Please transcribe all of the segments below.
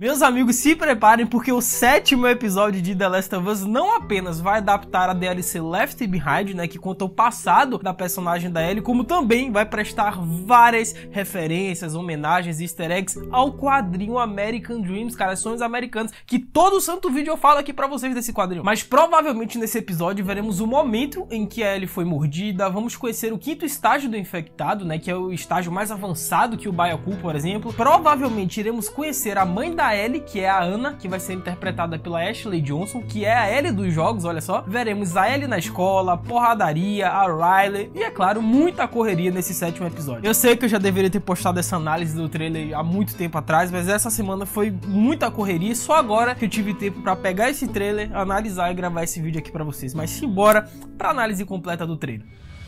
Meus amigos, se preparem porque o 7º episódio de The Last of Us não apenas vai adaptar a DLC Left Behind, né, que conta o passado da personagem da Ellie, como também vai prestar várias referências, homenagens e easter eggs ao quadrinho American Dreams, cara, Sonhos Americanos, que todo santo vídeo eu falo aqui pra vocês desse quadrinho. Mas provavelmente nesse episódio veremos o momento em que a Ellie foi mordida, vamos conhecer o 5º estágio do infectado, né, que é o estágio mais avançado que o Byakuya, por exemplo. Provavelmente iremos conhecer a mãe da Ellie, que é a Anna, que vai ser interpretada pela Ashley Johnson, que é a Ellie dos jogos, olha só. Veremos a Ellie na escola, porradaria, a Riley e, é claro, muita correria nesse 7º episódio. Eu sei que eu já deveria ter postado essa análise do trailer há muito tempo atrás, mas essa semana foi muita correria e só agora que eu tive tempo pra pegar esse trailer, analisar e gravar esse vídeo aqui pra vocês. Mas simbora pra análise completa do trailer.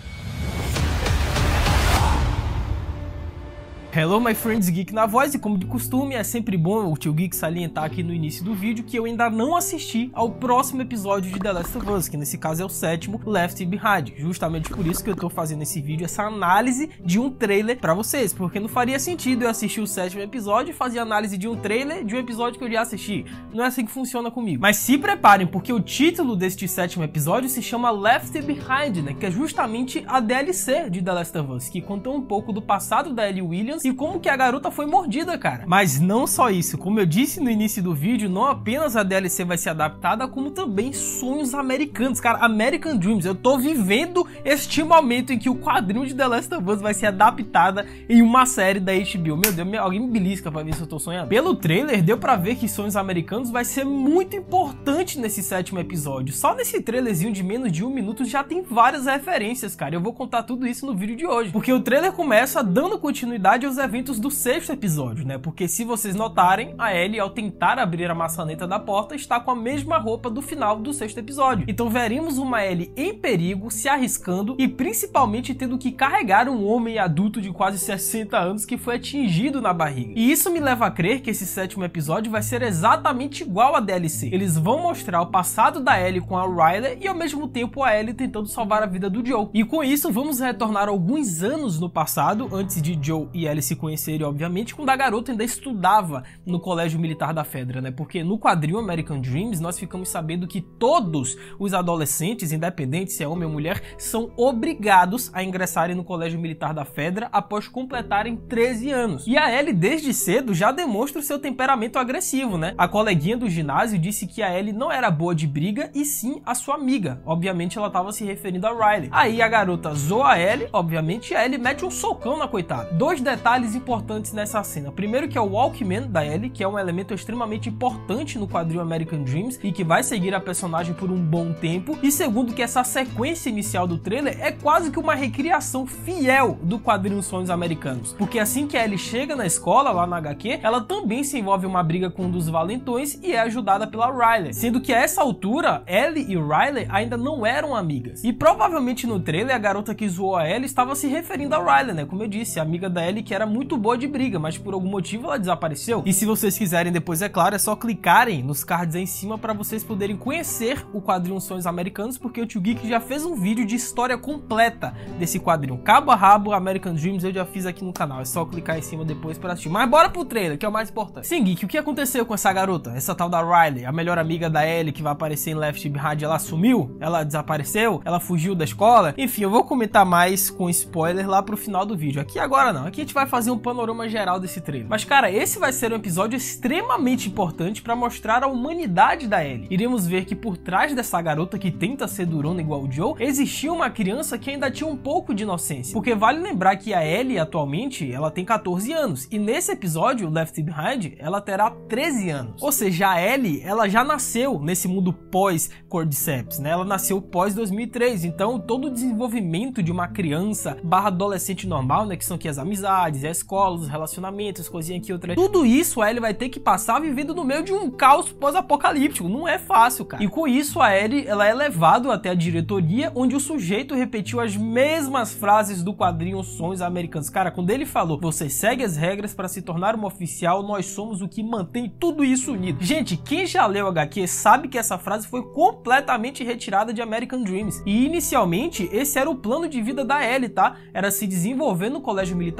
Hello my friends, Geek na voz, e como de costume é sempre bom o tio Geek salientar aqui no início do vídeo que eu ainda não assisti ao próximo episódio de The Last of Us, que nesse caso é o 7º, Left Behind. Justamente por isso que eu tô fazendo esse vídeo, essa análise de um trailer pra vocês, porque não faria sentido eu assistir o 7º episódio e fazer análise de um trailer de um episódio que eu já assisti. Não é assim que funciona comigo. Mas se preparem, porque o título deste 7º episódio se chama Left Behind, né, que é justamente a DLC de The Last of Us, que conta um pouco do passado da Ellie Williams e como que a garota foi mordida, cara. Mas não só isso, como eu disse no início do vídeo, não apenas a DLC vai ser adaptada, como também Sonhos Americanos, cara, American Dreams. Eu tô vivendo este momento em que o quadrinho de The Last of Us vai ser adaptada em uma série da HBO. Meu Deus, alguém me belisca pra ver se eu tô sonhando. Pelo trailer, deu pra ver que Sonhos Americanos vai ser muito importante nesse 7º episódio. Só nesse trailerzinho de menos de 1 minuto já tem várias referências, cara. Eu vou contar tudo isso no vídeo de hoje, porque o trailer começa dando continuidade aos eventos do 6º episódio, né? Porque se vocês notarem, a Ellie, ao tentar abrir a maçaneta da porta, está com a mesma roupa do final do 6º episódio. Então veremos uma Ellie em perigo, se arriscando e principalmente tendo que carregar um homem adulto de quase 60 anos que foi atingido na barriga. E isso me leva a crer que esse 7º episódio vai ser exatamente igual a DLC. Eles vão mostrar o passado da Ellie com a Riley e ao mesmo tempo a Ellie tentando salvar a vida do Joe. E com isso vamos retornar alguns anos no passado, antes de Joe e Ellie se conhecerem, obviamente, quando a garota ainda estudava no Colégio Militar da Fedra, né? Porque no quadrinho American Dreams nós ficamos sabendo que todos os adolescentes, independente se é homem ou mulher, são obrigados a ingressarem no Colégio Militar da Fedra após completarem 13 anos. E a Ellie desde cedo já demonstra o seu temperamento agressivo, né? A coleguinha do ginásio disse que a Ellie não era boa de briga e sim a sua amiga. Obviamente ela estava se referindo a Riley. Aí a garota zoa a Ellie, obviamente a Ellie mete um socão na coitada. Dois detalhes importantes nessa cena. Primeiro que é o Walkman da Ellie, que é um elemento extremamente importante no quadrinho American Dreams e que vai seguir a personagem por um bom tempo. E segundo que essa sequência inicial do trailer é quase que uma recriação fiel do quadrinho Sonhos Americanos. Porque assim que a Ellie chega na escola, lá na HQ, ela também se envolve em uma briga com um dos valentões e é ajudada pela Riley. Sendo que a essa altura, Ellie e Riley ainda não eram amigas. E provavelmente no trailer a garota que zoou a Ellie estava se referindo a Riley, né? Como eu disse, a amiga da Ellie que era muito boa de briga, mas por algum motivo ela desapareceu. E se vocês quiserem depois, é claro, é só clicarem nos cards aí em cima para vocês poderem conhecer o quadrinho Sonhos Americanos, porque o Tio Geek já fez um vídeo de história completa desse quadrinho. Cabo a rabo, American Dreams, eu já fiz aqui no canal. É só clicar em cima depois para assistir. Mas bora pro trailer, que é o mais importante. Sim, Geek, o que aconteceu com essa garota? Essa tal da Riley, a melhor amiga da Ellie que vai aparecer em Left Behind, ela sumiu? Ela desapareceu? Ela fugiu da escola? Enfim, eu vou comentar mais com spoiler lá pro final do vídeo. Aqui agora não. Aqui a gente vai fazer um panorama geral desse trailer. Mas cara, esse vai ser um episódio extremamente importante para mostrar a humanidade da Ellie. Iremos ver que por trás dessa garota que tenta ser durona igual o Joe, existia uma criança que ainda tinha um pouco de inocência. Porque vale lembrar que a Ellie atualmente, ela tem 14 anos. E nesse episódio, Left Behind, ela terá 13 anos. Ou seja, a Ellie, ela já nasceu nesse mundo pós-Cordyceps, né? Ela nasceu pós 2003. Então, todo o desenvolvimento de uma criança / adolescente normal, né? Que são aqui as amizades, a escola, os relacionamentos, coisinha aqui, outra. Tudo isso a Ellie vai ter que passar vivendo no meio de um caos pós-apocalíptico. Não é fácil, cara. E com isso a Ellie, ela é levada até a diretoria, onde o sujeito repetiu as mesmas frases do quadrinho Sonhos Americanos. Cara, quando ele falou, você segue as regras para se tornar uma oficial, nós somos o que mantém tudo isso unido. Gente, quem já leu HQ sabe que essa frase foi completamente retirada de American Dreams. E inicialmente, esse era o plano de vida da Ellie, tá? Era se desenvolver no Colégio Militar da Fedra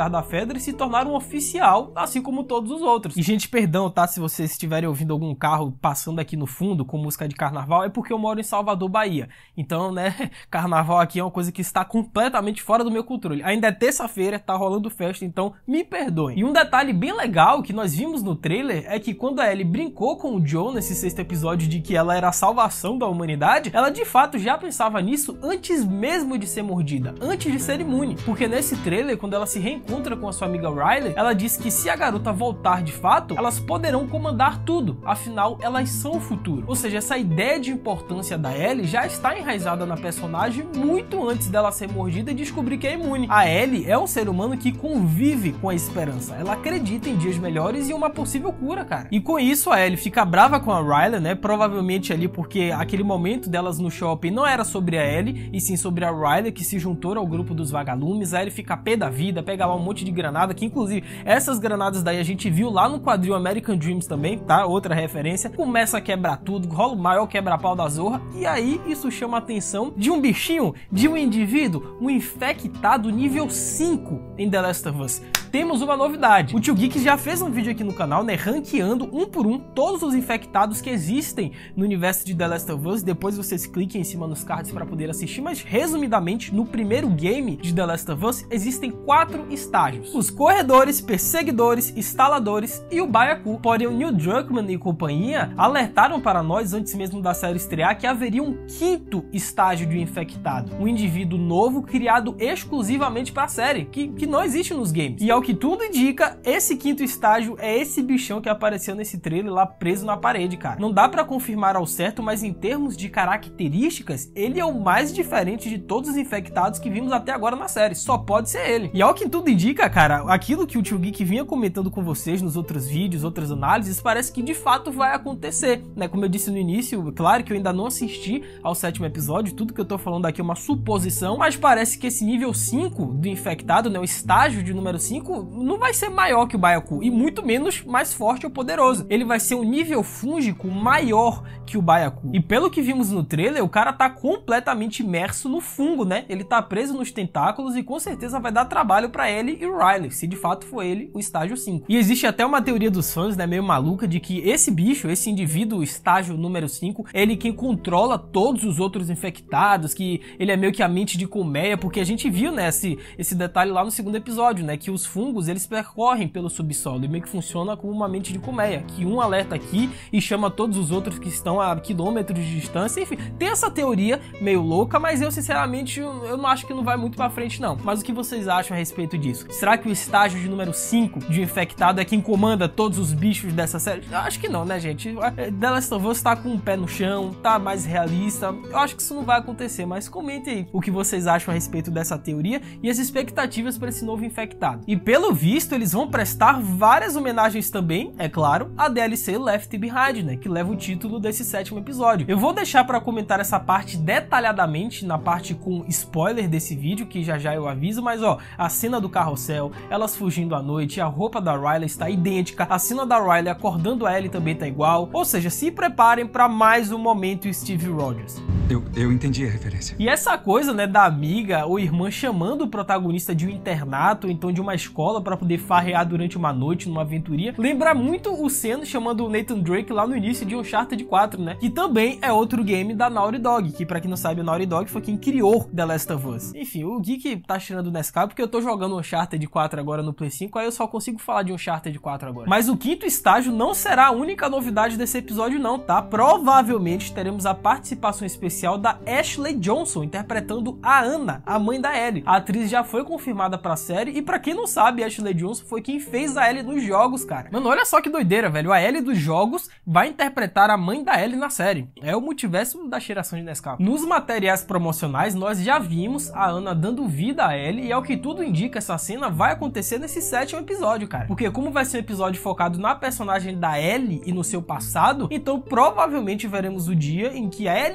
pedra e se tornar um oficial, assim como todos os outros. E, gente, perdão, tá? Se vocês estiverem ouvindo algum carro passando aqui no fundo com música de carnaval, é porque eu moro em Salvador, Bahia. Então, né, carnaval aqui é uma coisa que está completamente fora do meu controle. Ainda é terça-feira, tá rolando festa, então me perdoem. E um detalhe bem legal que nós vimos no trailer é que quando a Ellie brincou com o Joe nesse 6º episódio de que ela era a salvação da humanidade, ela de fato já pensava nisso antes mesmo de ser mordida, antes de ser imune. Porque nesse trailer, quando ela se reencontra com a sua amiga Riley, ela diz que se a garota voltar de fato, elas poderão comandar tudo, afinal elas são o futuro. Ou seja, essa ideia de importância da Ellie já está enraizada na personagem muito antes dela ser mordida e descobrir que é imune. A Ellie é um ser humano que convive com a esperança, ela acredita em dias melhores e uma possível cura, cara. E com isso a Ellie fica brava com a Riley, né, provavelmente ali porque aquele momento delas no shopping não era sobre a Ellie, e sim sobre a Riley, que se juntou ao grupo dos vagalumes. A Ellie fica pé da vida, pega lá um monte de granada, que inclusive essas granadas daí a gente viu lá no quadril American Dreams também, tá? Outra referência. Começa a quebrar tudo, rola o maior quebra-pau da zorra, e aí isso chama a atenção de um bichinho, de um indivíduo, um infectado nível 5 em The Last of Us. Temos uma novidade. O Tio Geek já fez um vídeo aqui no canal, né, ranqueando um por um todos os infectados que existem no universo de The Last of Us. Depois vocês cliquem em cima nos cards para poder assistir, mas resumidamente, no primeiro game de The Last of Us existem 4 estágios: os corredores, perseguidores, instaladores e o Byaku. Porém, o Neil Druckmann e companhia alertaram para nós antes mesmo da série estrear que haveria um 5º estágio de infectado, um indivíduo novo criado exclusivamente para a série, que não existe nos games. E ao que tudo indica, esse 5º estágio é esse bichão que apareceu nesse trailer lá preso na parede, cara. Não dá pra confirmar ao certo, mas em termos de características, ele é o mais diferente de todos os infectados que vimos até agora na série. Só pode ser ele. E ao que tudo indica, cara, aquilo que o Tio Geek vinha comentando com vocês nos outros vídeos, outras análises, parece que de fato vai acontecer, né? Como eu disse no início, claro que eu ainda não assisti ao 7º episódio, tudo que eu tô falando aqui é uma suposição, mas parece que esse nível 5 do infectado, né, o estágio de número 5, não vai ser maior que o Byaku, e muito menos mais forte ou poderoso. Ele vai ser um nível fúngico maior que o Byaku. E pelo que vimos no trailer, o cara tá completamente imerso no fungo, né? Ele tá preso nos tentáculos e com certeza vai dar trabalho pra ele e Riley, se de fato for ele o estágio 5. E existe até uma teoria dos fãs, né, meio maluca, de que esse bicho, esse indivíduo, o estágio número 5, ele quem controla todos os outros infectados, que ele é meio que a mente de colmeia, porque a gente viu, né, esse detalhe lá no 2º episódio, né, que os fungos, eles percorrem pelo subsolo e meio que funciona como uma mente de colmeia, que um alerta aqui e chama todos os outros que estão a quilômetros de distância. Enfim, tem essa teoria meio louca, mas eu sinceramente eu não acho que não vai muito pra frente não. Mas o que vocês acham a respeito disso? Será que o estágio de número 5 de infectado é quem comanda todos os bichos dessa série? Eu acho que não, né, gente? The Last of Us tá com o pé no chão, tá mais realista. Eu acho que isso não vai acontecer, mas comentem aí o que vocês acham a respeito dessa teoria e as expectativas para esse novo infectado. E pelo visto, eles vão prestar várias homenagens também, é claro, a DLC Left Behind, né, que leva o título desse 7º episódio. Eu vou deixar para comentar essa parte detalhadamente na parte com spoiler desse vídeo, que já eu aviso, mas ó, a cena do carrossel, elas fugindo à noite, a roupa da Riley está idêntica, a cena da Riley acordando a Ellie também tá igual, ou seja, se preparem para mais um momento Steve Rogers. Eu entendi a referência. E essa coisa, né, da amiga ou irmã chamando o protagonista de um internato, ou então de uma escola para poder farrear durante uma noite numa aventuria, lembra muito o Sam chamando o Nathan Drake lá no início de Uncharted 4, né? Que também é outro game da Naughty Dog, que pra quem não sabe, a Naughty Dog foi quem criou The Last of Us. Enfim, o Geek tá tirando o Nescau porque eu tô jogando Uncharted 4 agora no Play 5, aí eu só consigo falar de Uncharted 4 agora. Mas o 5º estágio não será a única novidade desse episódio não, tá? Provavelmente teremos a participação especial da Ashley Johnson, interpretando a Anna, a mãe da Ellie. A atriz já foi confirmada pra série, e pra quem não sabe, a Ashley Johnson foi quem fez a Ellie nos jogos, cara. Mano, olha só que doideira, velho. A Ellie dos jogos vai interpretar a mãe da Ellie na série. É o multiverso da cheiração de Nescau. Nos materiais promocionais, nós já vimos a Anna dando vida a Ellie, e ao que tudo indica, essa cena vai acontecer nesse 7º episódio, cara. Porque como vai ser um episódio focado na personagem da Ellie e no seu passado, então provavelmente veremos o dia em que a Ellie Williams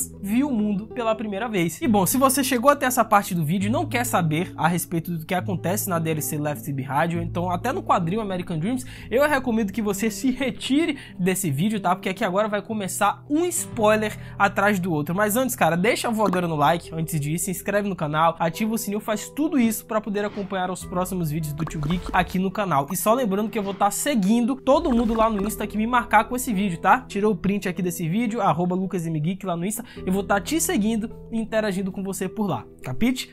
Us viu o mundo pela primeira vez. E bom, se você chegou até essa parte do vídeo e não quer saber a respeito do que acontece na DLC Left Behind, ou então até no quadrinho American Dreams, eu recomendo que você se retire desse vídeo, tá? Porque aqui agora vai começar um spoiler atrás do outro. Mas antes, cara, deixa a voadora no like, antes de ir, se inscreve no canal, ativa o sininho, faz tudo isso para poder acompanhar os próximos vídeos do Tio Geek aqui no canal. E só lembrando que eu vou estar seguindo todo mundo lá no Insta que me marcar com esse vídeo, tá? Tirou o print aqui desse vídeo, @LucasMGeek lá no Insta, eu vou estar te seguindo e interagindo com você por lá, capite?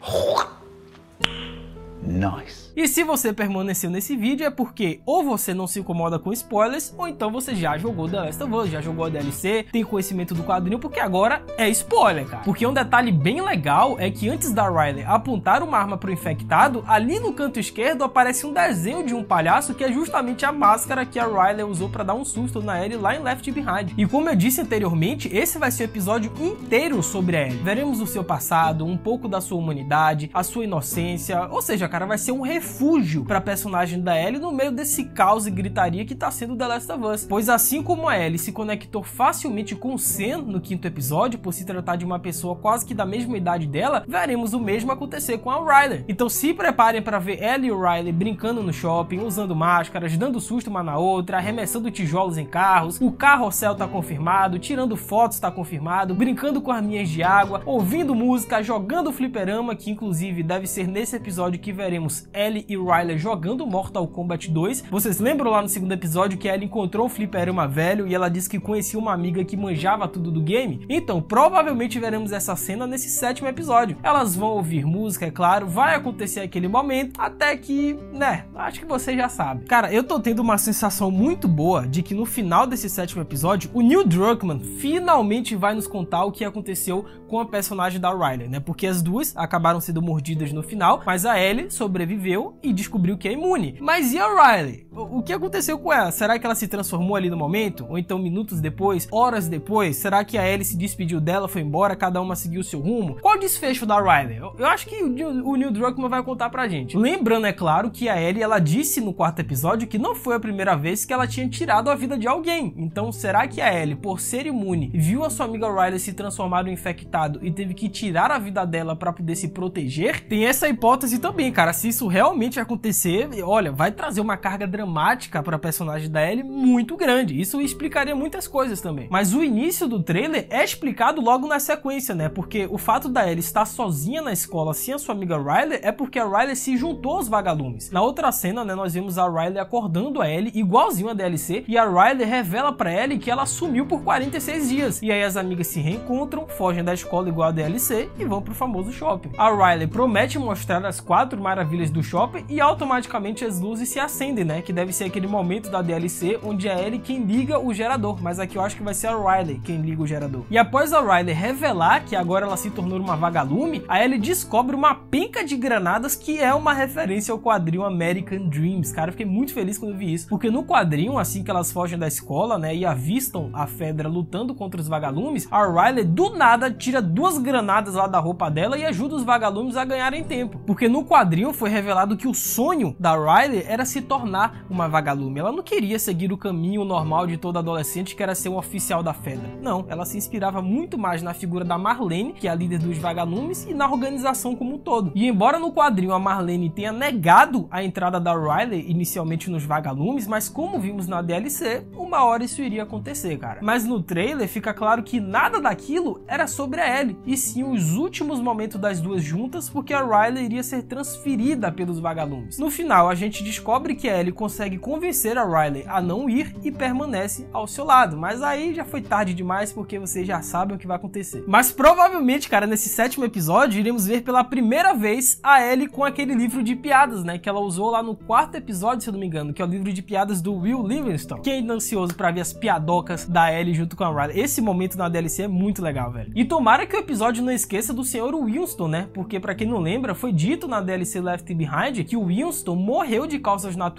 Nice. E se você permaneceu nesse vídeo é porque ou você não se incomoda com spoilers, ou então você já jogou The Last of Us, já jogou a DLC, tem conhecimento do quadrinho, porque agora é spoiler, cara. Porque um detalhe bem legal é que antes da Riley apontar uma arma pro infectado, ali no canto esquerdo aparece um desenho de um palhaço que é justamente a máscara que a Riley usou pra dar um susto na Ellie lá em Left Behind. E como eu disse anteriormente, esse vai ser o episódio inteiro sobre a Ellie. Veremos o seu passado, um pouco da sua humanidade, a sua inocência, ou seja, cara, vai ser um refúgio para a personagem da Ellie no meio desse caos e gritaria que tá sendo The Last of Us. Pois assim como a Ellie se conectou facilmente com o Sam no quinto episódio, por se tratar de uma pessoa quase que da mesma idade dela, veremos o mesmo acontecer com a Riley. Então se preparem para ver Ellie e o Riley brincando no shopping, usando máscaras, dando susto uma na outra, arremessando tijolos em carros, o carrossel tá confirmado, tirando fotos tá confirmado, brincando com arminhas de água, ouvindo música, jogando fliperama, que inclusive deve ser nesse episódio que veremos Ellie e Riley jogando Mortal Kombat 2. Vocês lembram lá no segundo episódio que Ellie encontrou um fliperama velho e ela disse que conhecia uma amiga que manjava tudo do game? Então, provavelmente veremos essa cena nesse sétimo episódio. Elas vão ouvir música, é claro, vai acontecer aquele momento, até que, né, acho que você já sabe. Cara, eu tô tendo uma sensação muito boa de que no final desse sétimo episódio, o Neil Druckmann finalmente vai nos contar o que aconteceu com a personagem da Riley, né? Porque as duas acabaram sendo mordidas no final, mas a Ellie sobreviveu e descobriu que é imune. Mas e a Riley? O que aconteceu com ela? Será que ela se transformou ali no momento? Ou então minutos depois? Horas depois? Será que a Ellie se despediu dela, foi embora, cada uma seguiu o seu rumo? Qual o desfecho da Riley? Eu acho que o Neil Druckmann vai contar pra gente. Lembrando, é claro, que a Ellie, ela disse no quarto episódio que não foi a primeira vez que ela tinha tirado a vida de alguém. Então, será que a Ellie, por ser imune, viu a sua amiga Riley se transformar no infectado e teve que tirar a vida dela pra poder se proteger? Tem essa hipótese também, cara. Se isso realmente acontecer, olha, vai trazer uma carga dramática para a personagem da Ellie muito grande. Isso explicaria muitas coisas também. Mas o início do trailer é explicado logo na sequência, né? Porque o fato da Ellie estar sozinha na escola sem a sua amiga Riley é porque a Riley se juntou aos vagalumes. Na outra cena, né, nós vemos a Riley acordando a Ellie, igualzinho a DLC, e a Riley revela pra Ellie que ela sumiu por 46 dias. E aí as amigas se reencontram, fogem da escola igual a DLC e vão pro famoso shopping. A Riley promete mostrar as 4 maravilhas do shopping e automaticamente as luzes se acendem, né? Que deve ser aquele momento da DLC onde é Ellie quem liga o gerador, mas aqui eu acho que vai ser a Riley quem liga o gerador. E após a Riley revelar que agora ela se tornou uma vagalume, a Ellie descobre uma penca de granadas que é uma referência ao quadrinho American Dreams. Cara, eu fiquei muito feliz quando eu vi isso, porque no quadrinho, assim que elas fogem da escola, né, e avistam a Fedra lutando contra os vagalumes, a Riley do nada tira 2 granadas lá da roupa dela e ajuda os vagalumes a ganharem tempo. Porque no quadrinho foi revelado que o sonho da Riley era se tornar uma vagalume. Ela não queria seguir o caminho normal de todo adolescente, que era ser um oficial da Fedra. Não, ela se inspirava muito mais na figura da Marlene, que é a líder dos vagalumes, e na organização como um todo. E embora no quadrinho a Marlene tenha negado a entrada da Riley inicialmente nos vagalumes, mas como vimos na DLC, uma hora isso iria acontecer, cara. Mas no trailer fica claro que nada daquilo era sobre a Ellie, e sim os últimos momentos das duas juntas, porque a Riley iria ser transferida pelos vagalumes. No final, a gente descobre que a Ellie consegue convencer a Riley a não ir e permanece ao seu lado, mas aí já foi tarde demais, porque vocês já sabem o que vai acontecer. Mas provavelmente, cara, nesse sétimo episódio, iremos ver pela primeira vez a Ellie com aquele livro de piadas, né, que ela usou lá no quarto episódio, se eu não me engano, que é o livro de piadas do Will Livingstone. Quem ainda ansioso pra ver as piadocas da Ellie junto com a Riley? Esse momento na DLC é muito legal, velho. E tomara que o episódio não esqueça do Sr. Winston, né, porque pra quem não lembra, foi dito na DLC Left Behind que o Winston morreu de causas naturais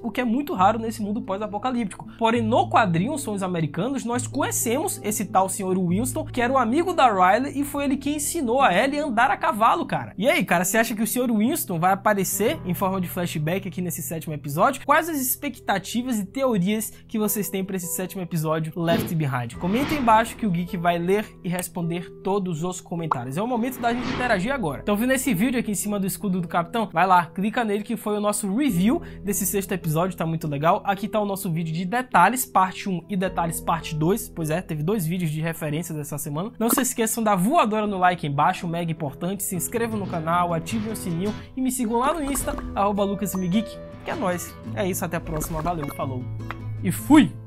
o que é muito raro nesse mundo pós-apocalíptico. Porém, no quadrinho Sonhos Americanos, nós conhecemos esse tal Sr. Winston, que era o amigo da Riley e foi ele que ensinou a Ellie a andar a cavalo, cara. E aí, cara, você acha que o Sr. Winston vai aparecer em forma de flashback aqui nesse 7º episódio? Quais as expectativas e teorias que vocês têm para esse 7º episódio Left Behind? Comentem embaixo que o Geek vai ler e responder todos os comentários. É o momento da gente interagir agora. Então, vendo esse vídeo aqui em cima do escudo do Capitão? Vai lá, clica nele que foi o nosso review desse 6º episódio, tá muito legal. Aqui tá o nosso vídeo de detalhes, parte 1 e detalhes, parte 2. Pois é, teve 2 vídeos de referências dessa semana. Não se esqueçam da voadora no like embaixo, mega importante. Se inscrevam no canal, ativem o sininho e me sigam lá no Insta, @LucasMGeek, que é nóis. É isso, até a próxima, valeu, falou e fui!